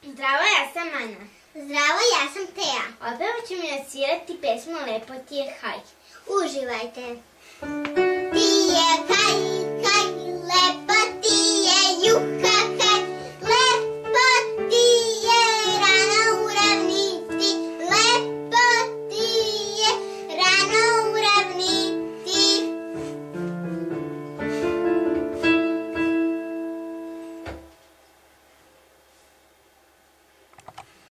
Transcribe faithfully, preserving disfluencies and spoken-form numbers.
Zdravo, ja sam Ana. Zdravo, ja sam Teja. Odpravo ćemo nasvirati pesmu Lepo ti je haj. Uživajte.